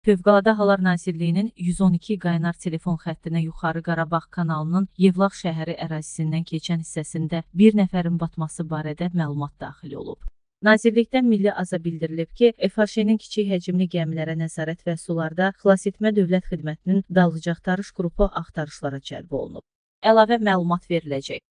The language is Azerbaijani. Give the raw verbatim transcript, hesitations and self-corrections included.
Fövqəladə Hallar Nazirliyinin yüz on iki qaynar telefon xəttinə Yuxarı Qarabağ kanalının Yevlax şəhəri ərazisindən keçən hissəsində bir nəfərin batması barədə məlumat daxil olub. Nazirlikdən Milli Aza bildirilib ki, F HŞ-nin kiçik həcmli gəmilərə nəzarət və sularda xilasetmə dövlət xidmətinin dalğıc axtarış qrupu axtarışlara cəlb olunub. Əlavə məlumat veriləcək.